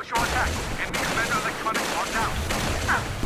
Launch your attack. Enemy commander electronics are down.